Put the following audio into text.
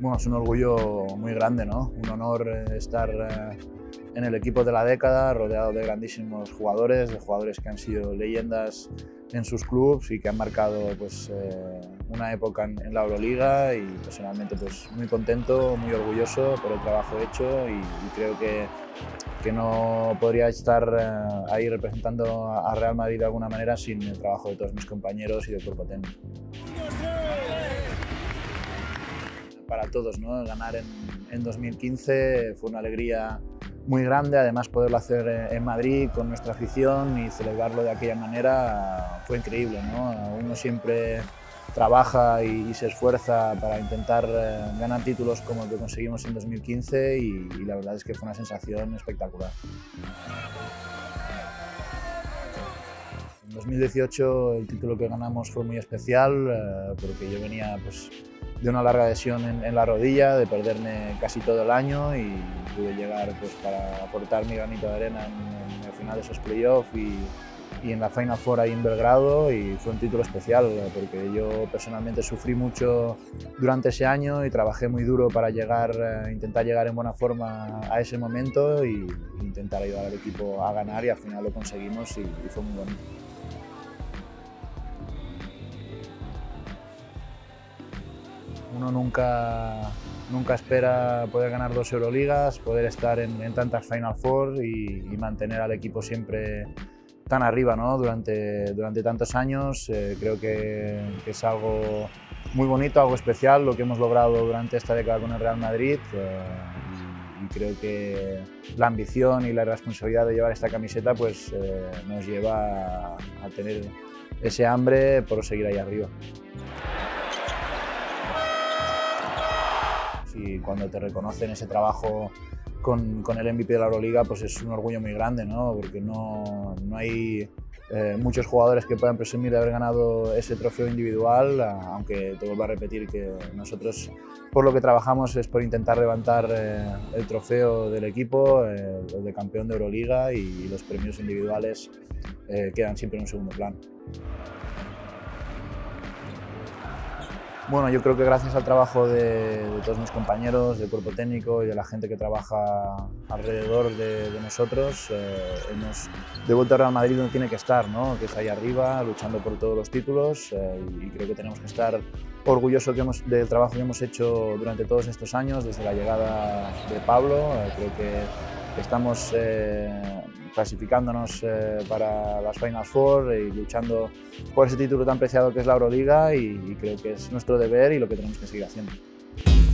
Bueno, es un orgullo muy grande, ¿no? Un honor estar en el equipo de la década, rodeado de grandísimos jugadores, de jugadores que han sido leyendas en sus clubes y que han marcado pues, una época en la Euroliga, y personalmente pues, muy contento, muy orgulloso por el trabajo hecho, y creo que no podría estar ahí representando a Real Madrid de alguna manera sin el trabajo de todos mis compañeros y del cuerpo técnico. Para todos, ¿no? Ganar en 2015 fue una alegría muy grande, además poderlo hacer en Madrid con nuestra afición y celebrarlo de aquella manera fue increíble, ¿no? Uno siempre trabaja y se esfuerza para intentar ganar títulos como el que conseguimos en 2015 y la verdad es que fue una sensación espectacular. En 2018 el título que ganamos fue muy especial porque yo venía pues, de una larga lesión en la rodilla, de perderme casi todo el año, y pude llegar pues, para aportar mi granito de arena en el final de esos playoffs y en la Final Four ahí en Belgrado, y fue un título especial porque yo personalmente sufrí mucho durante ese año y trabajé muy duro para intentar llegar en buena forma a ese momento y intentar ayudar al equipo a ganar, y al final lo conseguimos y fue muy bonito. Uno nunca espera poder ganar 2 Euroligas, poder estar en tantas Final Four y mantener al equipo siempre tan arriba, ¿no? durante tantos años. Creo que es algo muy bonito, algo especial lo que hemos logrado durante esta década con el Real Madrid, y creo que la ambición y la responsabilidad de llevar esta camiseta pues, nos lleva a tener ese hambre por seguir ahí arriba. Y cuando te reconocen ese trabajo con el MVP de la Euroliga, pues es un orgullo muy grande, ¿no? Porque no hay muchos jugadores que puedan presumir de haber ganado ese trofeo individual, aunque te vuelvo a repetir que nosotros por lo que trabajamos es por intentar levantar el trofeo del equipo, el de campeón de Euroliga, y los premios individuales quedan siempre en un segundo plano. Bueno, yo creo que gracias al trabajo de todos mis compañeros, del cuerpo técnico y de la gente que trabaja alrededor de nosotros, hemos devuelto al Real Madrid donde tiene que estar, ¿no? Que es ahí arriba, luchando por todos los títulos, y creo que tenemos que estar orgullosos del trabajo que hemos hecho durante todos estos años, desde la llegada de Pablo. Creo que estamos clasificándonos para las Final Four y luchando por ese título tan preciado que es la Euroliga, y creo que es nuestro deber y lo que tenemos que seguir haciendo.